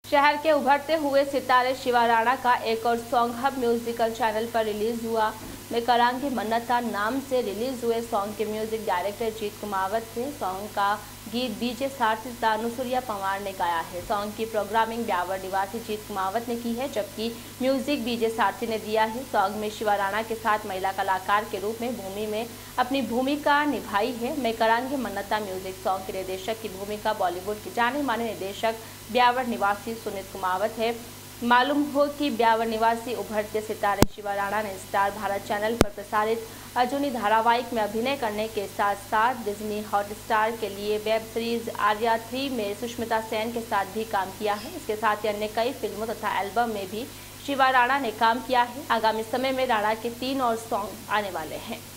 शहर के उभरते हुए सितारे शिवा राणा का एक और सॉन्ग हब म्यूजिकल चैनल पर रिलीज हुआ। मैं करांगी मन्नता नाम से रिलीज हुए सॉन्ग के म्यूजिक डायरेक्टर जीत कुमावत थे। सॉन्ग का गीत बीजे सारथी दानुसुरिया पंवार ने गाया है। सॉन्ग की प्रोग्रामिंग ब्यावर निवासी जीत कुमावत ने की है, जबकि म्यूजिक बीजे सारथी ने दिया है। सॉन्ग में शिवा राणा के साथ महिला कलाकार के रूप में भूमि में अपनी भूमिका निभाई है। मैं करांगी मन्नता म्यूजिक सॉन्ग के निर्देशक की भूमिका बॉलीवुड के जाने माने निर्देशक ब्यावर निवासी सुनीत कुमावत है। मालूम हो कि ब्यावर निवासी उभरते सितारे शिवा राणा ने स्टार भारत चैनल पर प्रसारित अर्जुनी धारावाहिक में अभिनय करने के साथ साथ डिज्नी हॉटस्टार के लिए वेब सीरीज आर्या 3 में सुष्मिता सेन के साथ भी काम किया है। इसके साथ ही अन्य कई फिल्मों तथा एल्बम में भी शिवा राणा ने काम किया है। आगामी समय में राणा के 3 और सॉन्ग आने वाले हैं।